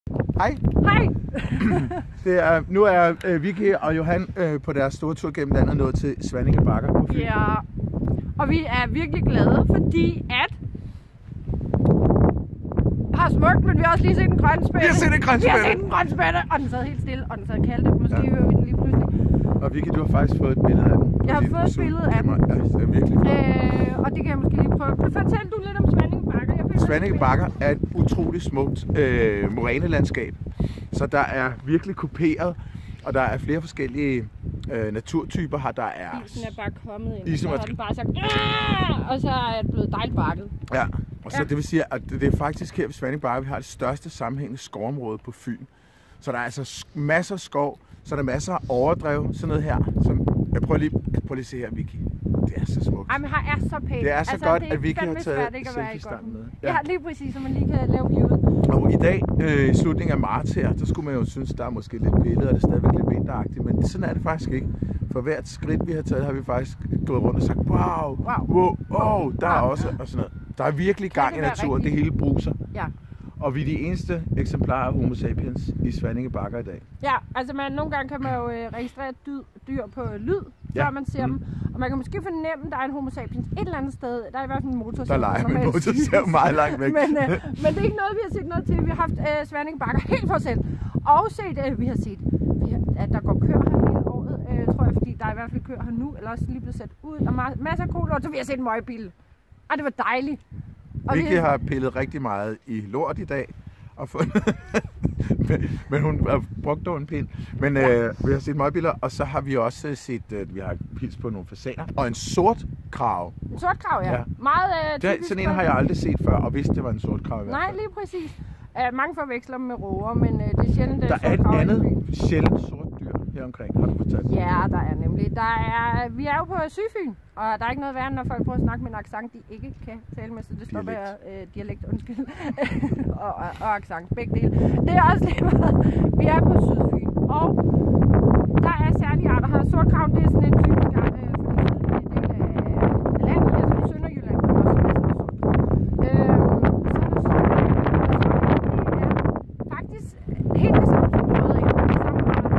Hej. Hej. Nu er Vicky og Johan på deres store tur gennem landet nået til Svanninge Bakker på Fyn. Ja, og vi er virkelig glade, fordi at har smukt, men vi har også lige set en grøn spætte. Vi har set en grøn spætte. Vi har set en grøn spætte, og den sad helt stille, og den sad kaldte. Måske hører vi den lige pludselig. Og Vicky, du har faktisk fået et billede af den. Jeg har fået et billede af den. Ja, det er virkelig flot. Og det kan jeg måske lige prøve. Fortæl du lidt om Svanninge Bakker. Svanninge Bakker er et utroligt smukt morænelandskab. Så der er virkelig kuperet, og der er flere forskellige naturtyper her. Der er isen er bare kommet ind, isen og så har den bare sagt Aah! Og så er det blevet dejligt bakket. Ja, og så det vil sige, at det er faktisk her ved Svanninge Bakker, vi har det største sammenhængende skovområde på Fyn. Så der er altså masser af skov, så der er masser af overdrev, sådan noget her. Jeg prøver lige at se her, Vicky. Det er så smukt. Ej, men her er så pænt. Det er så godt, at Vicky har taget selfie-standen med. Ja, lige præcis, så man lige kan lave viewet. Og i dag, i slutningen af marts her, der skulle man jo synes, der er måske lidt billeder, og det er stadigvæk lidt vinteragtigt, men sådan er det faktisk ikke. For hvert skridt, vi har taget, har vi faktisk gået rundt og sagt, wow, der er også, og sådan noget. Der er virkelig gang i naturen, det hele bruser. Ja. Og vi er de eneste eksemplarer af Homo sapiens i Svanninge Bakker i dag. Ja, altså nogle gange kan man jo registrere dyr på lyd, før man ser dem. Og man kan måske fornemme, at der er en Homo sapiens et eller andet sted. Der er i hvert fald en motor. Der leger med en motor meget langt væk. Men det er ikke noget, vi har set noget til. Vi har haft Svanninge Bakker helt for os selv. Og vi har set, at der går køer her hele året, tror jeg, fordi der er i hvert fald køer her nu, eller også lige blevet sat ud. Der er masser af kolort, så vi har set en møgbil. Og det var dejligt. Vicky har pillet rigtig meget i lort i dag, og fundet men hun har brugt dog en pind. Men vi har set møgbiler, og så har vi også set, vi har pils på nogle fasaner, og en sort krav. En sort krav, ja. Meget typisk. Sådan en har jeg aldrig set før, og vidste, det var en sort krav i hvert fald. Nej, lige præcis. Mange forveksler dem med råger, men det er sjældent, der er et andet sjældent sort dyr her omkring, har du fortalt? Ja, der er nemlig. Vi er jo på Sydfyn, og der er ikke noget værre, når folk prøver at snakke med en accent, de ikke kan tale med, så det står bare dialekt, undskyld, og accent, begge dele. Det er også lige meget. Vi er på Sydfyn, og der er særlige arter her. Sortkrav, det er sådan en typisk art, fordi det er en del af landet, altså i Sønderjylland, kan man også masser af sortkrav. Helt det samme som røde ind. Det samme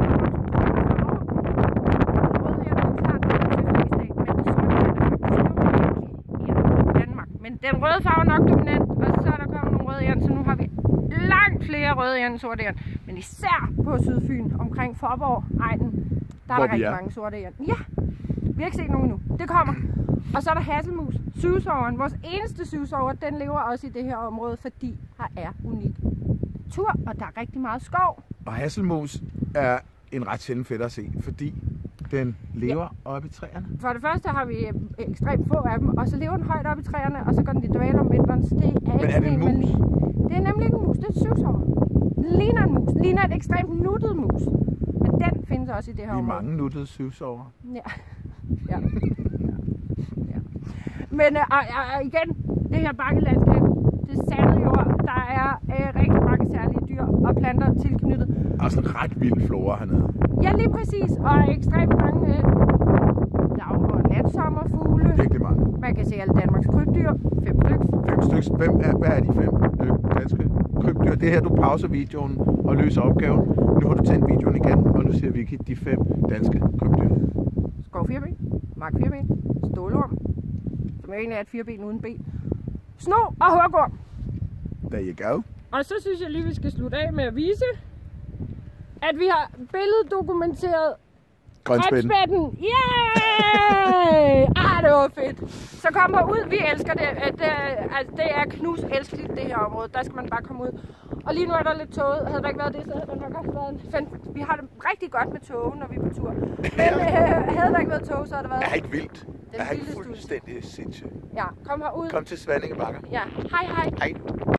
men den røde farve er nok dominant, og så er der kommet nogle røde æren, så nu har vi langt flere røde æren end sorte æren. Men især på Sydfyn, omkring Faaborg-egnen, der er der rigtig mange sorte æren. Ja, vi har ikke set nogen endnu. Det kommer. Og så er der hasselmus, syvsoveren. Vores eneste syvsover, den lever også i det her område, fordi her er unik natur, og der er rigtig meget skov. Og hasselmus er en ret sjælden fedt at se, fordi den lever oppe i træerne. For det første har vi ekstremt få af dem, og så lever den højt oppe i træerne, og så går den i dvale om vinteren. Så det er men er det en mus? Det er nemlig ikke en mus, det er et syvsover. Den ligner en mus. Den ligner et ekstremt nuttet mus. Men den findes også i det her område. Vi er mange nuttede syvsover. Ja. Men igen, det her bakkelandskab, det er sandet jord. Der er rigtig mange særlige dyr og planter tilknyttet. Og sådan en ret vild flora hernede. Ja, lige præcis. Og ekstremt mange dag- og natsommerfugle. Virkelig mange. Man kan se alle Danmarks krybdyr. 5 styks. 5 styks. Hvad er de 5 danske krybdyr? Det er her, du pauser videoen og løser opgaven. Nu har du tændt videoen igen, og nu siger Vicky de 5 danske krybdyr. Skovfirben, markfirben, stålorm, som egentlig er et firben uden ben, sno og hugorm. There you go. Og så synes jeg lige, vi skal slutte af med at vise, at vi har billeddokumenteret grønspætten. Yay! Det var fedt. Så kom herud, vi elsker det. Det er knuselskeligt, det her område. Der skal man bare komme ud. Og lige nu er der lidt tåget. Havde der ikke været det, så havde der nok også været vi har det rigtig godt med tåge, når vi er på tur. Men havde der ikke været tåge, så havde der været... Det er ikke vildt. Det er ikke fuldstændig sindssygt. Ja, kom herud. Kom til Svanninge Bakker. Ja, hej. Hej.